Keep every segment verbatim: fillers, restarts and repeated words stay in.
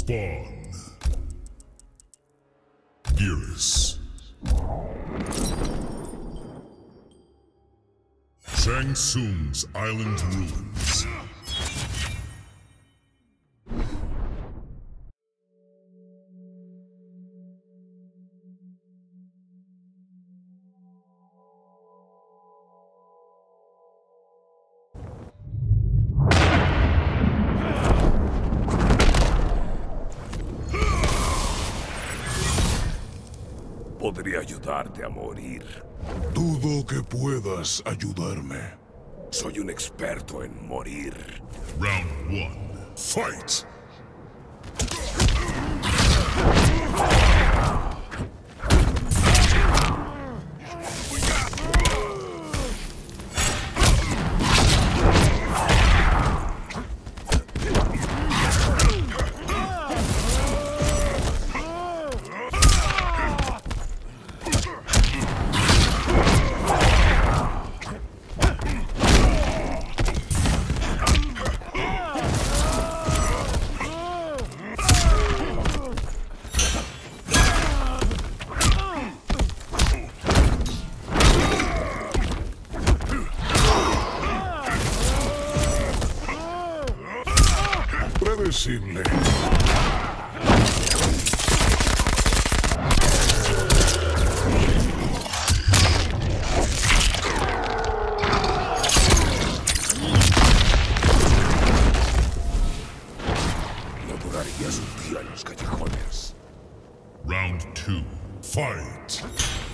Spawn. Geras. Shang Tsung's Island Ruins. Podría ayudarte a morir. Dudo que puedas ayudarme. Soy un experto en morir. Round one. Fight! Predecible. No durarías un día en los callejones. Round two. Fight!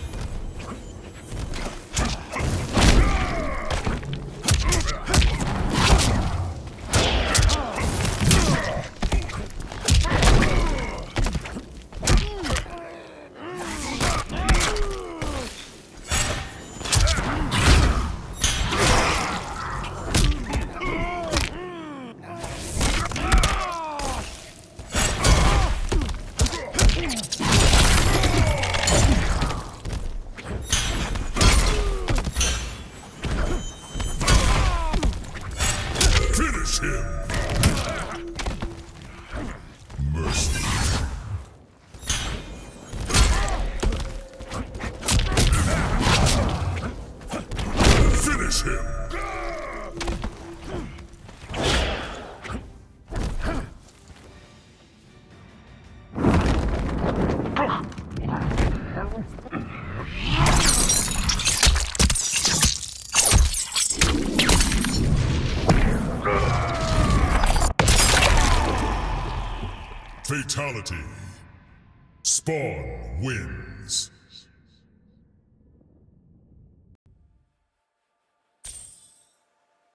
Finish him! Mercy. Finish him! Fatality. Spawn wins.